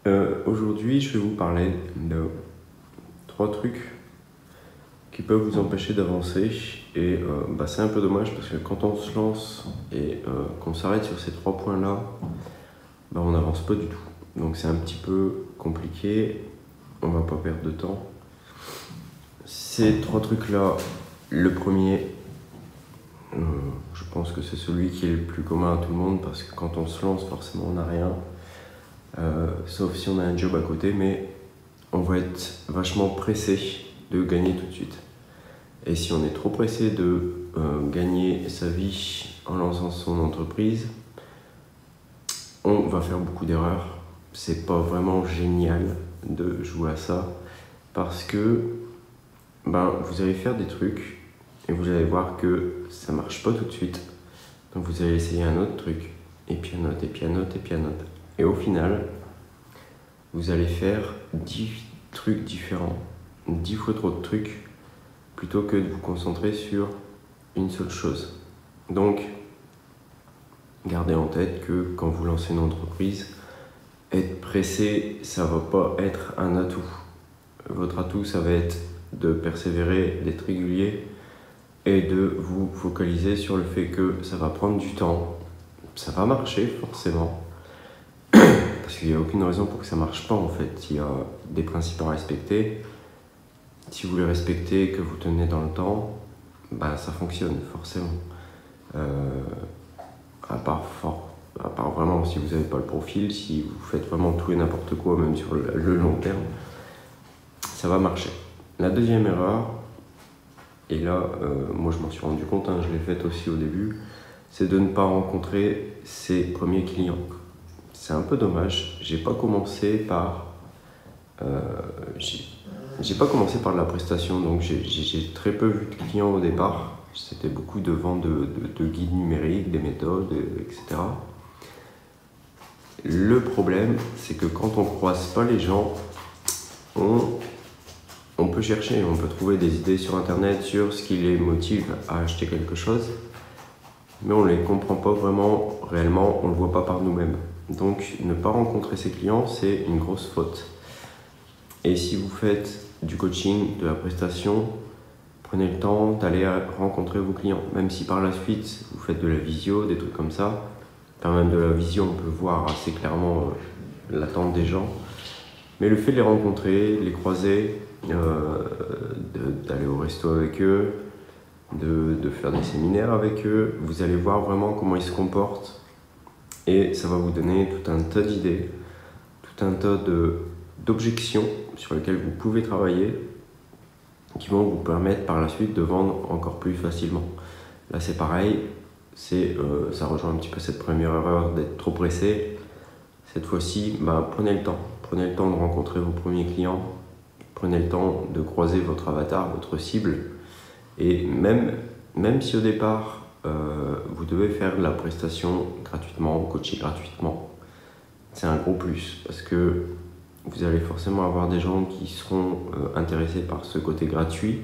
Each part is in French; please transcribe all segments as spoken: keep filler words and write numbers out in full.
Euh, Aujourd'hui, je vais vous parler de trois trucs qui peuvent vous empêcher d'avancer. Et euh, bah, c'est un peu dommage parce que quand on se lance et euh, qu'on s'arrête sur ces trois points-là, bah, on n'avance pas du tout. Donc c'est un petit peu compliqué, on va pas perdre de temps. Ces trois trucs-là, le premier, euh, je pense que c'est celui qui est le plus commun à tout le monde parce que quand on se lance, forcément on n'a rien. Euh, sauf si on a un job à côté, mais on va être vachement pressé de gagner tout de suite. Et si on est trop pressé de euh, gagner sa vie en lançant son entreprise, on va faire beaucoup d'erreurs. C'est pas vraiment génial de jouer à ça parce que ben, vous allez faire des trucs et vous allez voir que ça marche pas tout de suite. Donc vous allez essayer un autre truc, et puis un autre, et puis un autre, et puis un autre. Et au final, vous allez faire dix trucs différents, dix fois trop de trucs, plutôt que de vous concentrer sur une seule chose. Donc, gardez en tête que quand vous lancez une entreprise, être pressé, ça va pas être un atout. Votre atout, ça va être de persévérer, d'être régulier et de vous focaliser sur le fait que ça va prendre du temps. Ça va marcher, forcément. Parce qu'il n'y a aucune raison pour que ça ne marche pas en fait. Il y a des principes à respecter. Si vous les respectez, que vous tenez dans le temps, bah, ça fonctionne forcément. Euh, à, part fort, à part vraiment si vous n'avez pas le profil, si vous faites vraiment tout et n'importe quoi, même sur le, le long terme, ça va marcher. La deuxième erreur, et là, euh, moi je m'en suis rendu compte, hein, je l'ai faite aussi au début, c'est de ne pas rencontrer ses premiers clients. C'est un peu dommage, j'ai pas commencé par euh, j'ai pas commencé par de la prestation, donc j'ai très peu vu de clients au départ. C'était beaucoup de vente de, de, de guides numériques, des méthodes, et cetera. Le problème, c'est que quand on croise pas les gens, on, on peut chercher, on peut trouver des idées sur internet sur ce qui les motive à acheter quelque chose, mais on les comprend pas vraiment réellement, on le voit pas par nous-mêmes. Donc ne pas rencontrer ses clients, c'est une grosse faute. Et si vous faites du coaching, de la prestation, prenez le temps d'aller rencontrer vos clients. Même si par la suite vous faites de la visio, des trucs comme ça, enfin même de la visio, on peut voir assez clairement euh, l'attente des gens. Mais le fait de les rencontrer, de les croiser, euh, d'aller au resto avec eux, de, de faire des séminaires avec eux, vous allez voir vraiment comment ils se comportent. Et ça va vous donner tout un tas d'idées, tout un tas d'objections sur lesquelles vous pouvez travailler qui vont vous permettre par la suite de vendre encore plus facilement. Là c'est pareil, euh, ça rejoint un petit peu cette première erreur d'être trop pressé. Cette fois-ci, bah, prenez le temps. Prenez le temps de rencontrer vos premiers clients, prenez le temps de croiser votre avatar, votre cible. Et même, même si au départ, Euh, vous devez faire de la prestation gratuitement, coacher gratuitement. C'est un gros plus parce que vous allez forcément avoir des gens qui seront euh, intéressés par ce côté gratuit.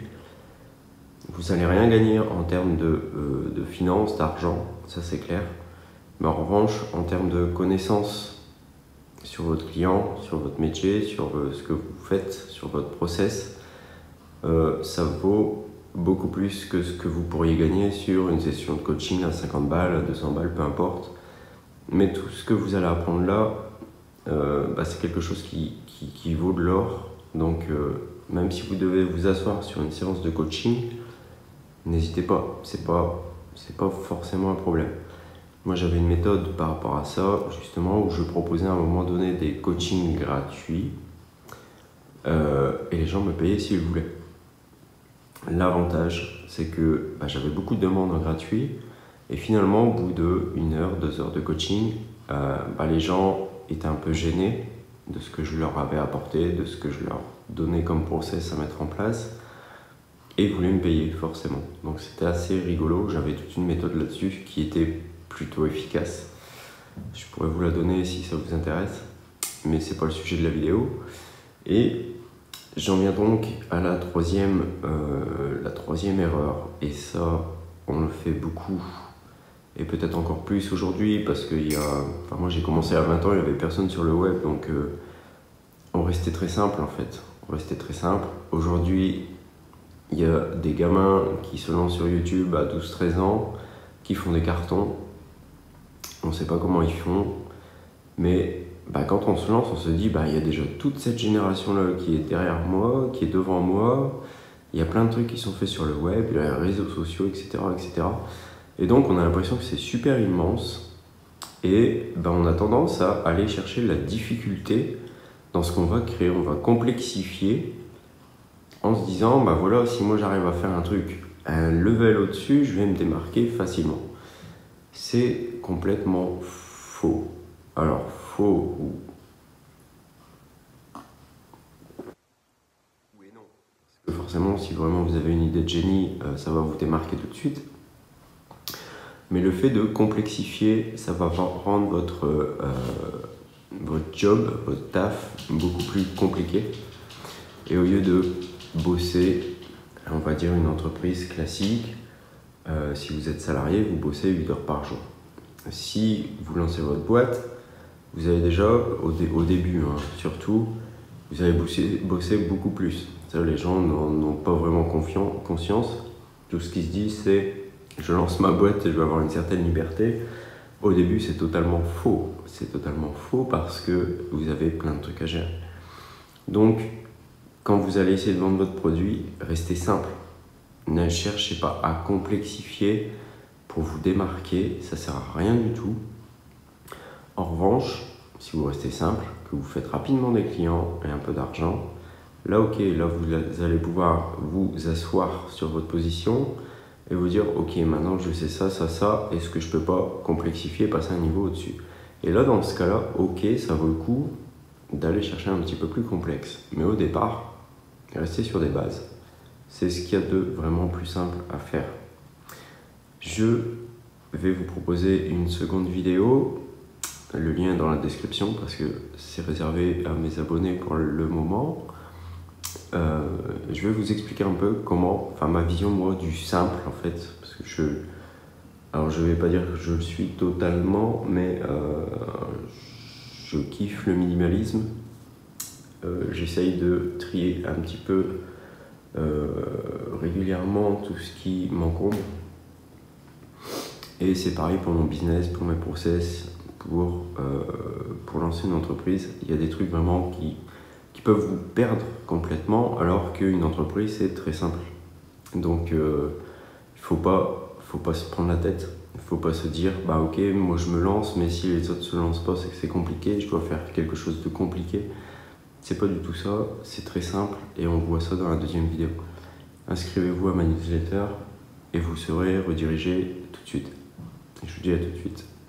Vous n'allez rien gagner en termes de, euh, de finances, d'argent, ça c'est clair. Mais en revanche, en termes de connaissances sur votre client, sur votre métier, sur euh, ce que vous faites, sur votre process, euh, ça vaut beaucoup plus que ce que vous pourriez gagner sur une session de coaching à cinquante balles, à deux cents balles, peu importe. Mais tout ce que vous allez apprendre là, euh, bah, c'est quelque chose qui, qui, qui vaut de l'or. Donc euh, même si vous devez vous asseoir sur une séance de coaching, n'hésitez pas, c'est pas, c'est pas forcément un problème. Moi j'avais une méthode par rapport à ça, justement, où je proposais à un moment donné des coachings gratuits euh, et les gens me payaient s'ils voulaient. L'avantage, c'est que bah, j'avais beaucoup de demandes en gratuit et finalement, au bout de une heure, deux heures de coaching, euh, bah, les gens étaient un peu gênés de ce que je leur avais apporté, de ce que je leur donnais comme process à mettre en place et ils voulaient me payer forcément. Donc c'était assez rigolo, j'avais toute une méthode là-dessus qui était plutôt efficace. Je pourrais vous la donner si ça vous intéresse, mais c'est pas le sujet de la vidéo. Et j'en viens donc à la troisième, euh, la troisième erreur, et ça, on le fait beaucoup, et peut-être encore plus aujourd'hui, parce que il y a, enfin moi j'ai commencé à vingt ans, il n'y avait personne sur le web, donc euh, on restait très simple en fait. On restait très simple. Aujourd'hui, il y a des gamins qui se lancent sur YouTube à douze treize ans, qui font des cartons. On ne sait pas comment ils font, mais bah, quand on se lance, on se dit bah, il y a déjà toute cette génération-là qui est derrière moi, qui est devant moi. Il y a plein de trucs qui sont faits sur le web, les réseaux sociaux, et cetera, et cetera. Et donc, on a l'impression que c'est super immense. Et ben, on a tendance à aller chercher la difficulté dans ce qu'on va créer. On va complexifier en se disant, bah voilà, si moi j'arrive à faire un truc, un level au-dessus, je vais me démarquer facilement. C'est complètement faux. Alors, faux ou... Oui et non. Parce que forcément, si vraiment vous avez une idée de génie, euh, ça va vous démarquer tout de suite. Mais le fait de complexifier, ça va rendre votre, euh, votre job, votre taf, beaucoup plus compliqué. Et au lieu de bosser, on va dire une entreprise classique, euh, si vous êtes salarié, vous bossez huit heures par jour. Si vous lancez votre boîte, vous avez déjà, au, dé au début hein, surtout, vous allez bosser, bosser beaucoup plus. Ça, les gens n'ont pas vraiment conscience. Tout ce qui se dit, c'est je lance ma boîte et je vais avoir une certaine liberté. Au début, c'est totalement faux. C'est totalement faux parce que vous avez plein de trucs à gérer. Donc, quand vous allez essayer de vendre votre produit, restez simple. Ne cherchez pas à complexifier pour vous démarquer. Ça ne sert à rien du tout. En revanche, si vous restez simple, que vous faites rapidement des clients et un peu d'argent, là, ok, là, vous allez pouvoir vous asseoir sur votre position et vous dire, ok, maintenant je sais ça, ça, ça, est-ce que je peux pas complexifier et passer un niveau au-dessus? Et là, dans ce cas-là, ok, ça vaut le coup d'aller chercher un petit peu plus complexe. Mais au départ, restez sur des bases. C'est ce qu'il y a de vraiment plus simple à faire. Je vais vous proposer une seconde vidéo. Le lien est dans la description parce que c'est réservé à mes abonnés pour le moment. Euh, je vais vous expliquer un peu comment, enfin ma vision moi du simple en fait, parce que je, alors je vais pas dire que je le suis totalement, mais euh, je kiffe le minimalisme. Euh, J'essaye de trier un petit peu euh, régulièrement tout ce qui m'encombre. Et c'est pareil pour mon business, pour mes process, pour, euh, pour lancer une entreprise. Il y a des trucs vraiment qui qui peuvent vous perdre complètement, alors qu'une entreprise, c'est très simple. Donc, euh, il ne faut pas, faut pas se prendre la tête. Il ne faut pas se dire, bah ok, moi je me lance, mais si les autres ne se lancent pas, c'est que c'est compliqué, je dois faire quelque chose de compliqué. C'est pas du tout ça, c'est très simple, et on voit ça dans la deuxième vidéo. Inscrivez-vous à ma newsletter, et vous serez redirigé tout de suite. Je vous dis à tout de suite.